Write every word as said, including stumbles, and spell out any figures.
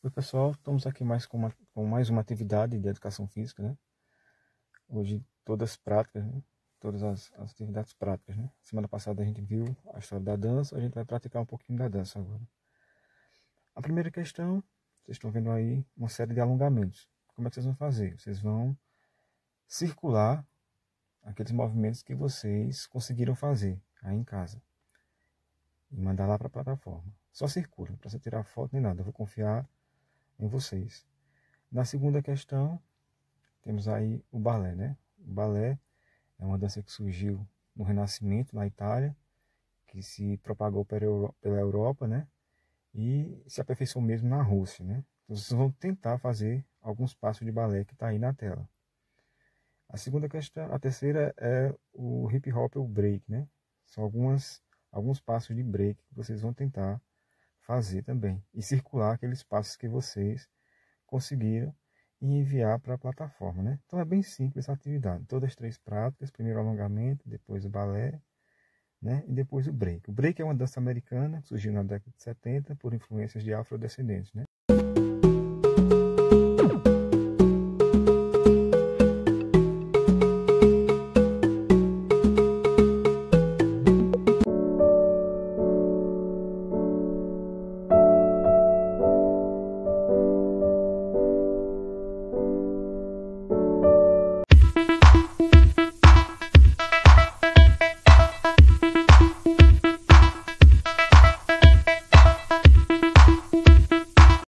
Oi pessoal, estamos aqui mais com, uma, com mais uma atividade de educação física, né? Hoje todas práticas, né? Todas as, as atividades práticas, né? Semana passada a gente viu a história da dança, a gente vai praticar um pouquinho da dança agora. A primeira questão, vocês estão vendo aí uma série de alongamentos. Como é que vocês vão fazer? Vocês vão circular aqueles movimentos que vocês conseguiram fazer aí em casa e mandar lá para a plataforma. Só circula, não precisa tirar foto nem nada, eu vou confiar em vocês. Na segunda questão, temos aí o balé, né? O balé é uma dança que surgiu no Renascimento, na Itália, que se propagou pela Europa, né? E se aperfeiçoou mesmo na Rússia, né? Então vocês vão tentar fazer alguns passos de balé que está aí na tela. A segunda questão, a terceira é o hip hop ou break, né? São algumas, alguns passos de break que vocês vão tentar fazer também. E circular aqueles passos que vocês conseguiram e enviar para a plataforma, né? Então é bem simples essa atividade. Todas as três práticas, primeiro o alongamento, depois o balé, né? E depois o break. O break é uma dança americana, surgiu na década de setenta por influências de afrodescendentes, né?